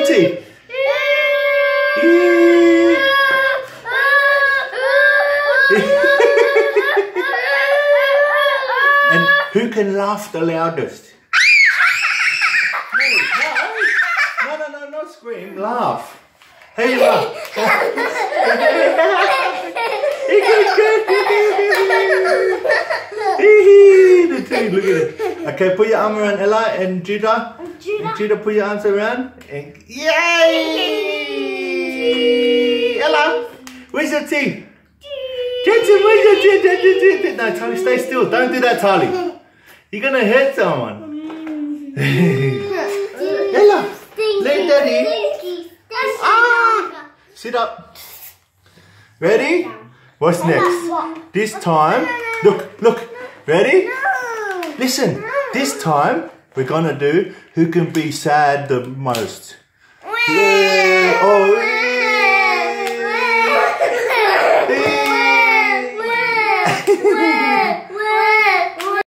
teeth. And who can laugh the loudest? No, not scream, laugh. How you laugh? Look at it. Okay, put your arm around Ella and Judah. Judah, put your arms around. And yay! Ella, where's your teeth? Jensen, where's your teeth? No, Tali, stay still. Don't do that, Tali. You're gonna hurt someone. Ella, let Daddy. Sit up. Ready? What's next? This time, look. Ready? Listen. This time, we're gonna do who can be sad the most. Yeah. Oh.